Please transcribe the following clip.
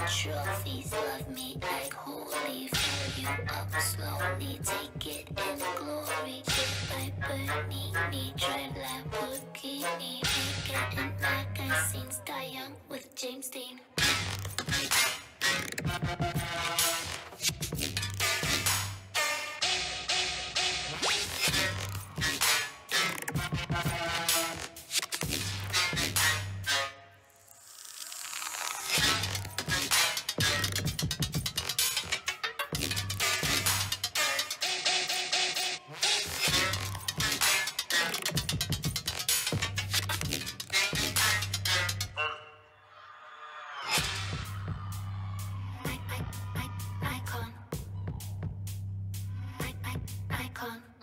Trophies love me like holy. Fill you up slowly, take it in glory. Just by burning me, drive like Lamborghini. Make it in magazines, die young with James Dean. Icon.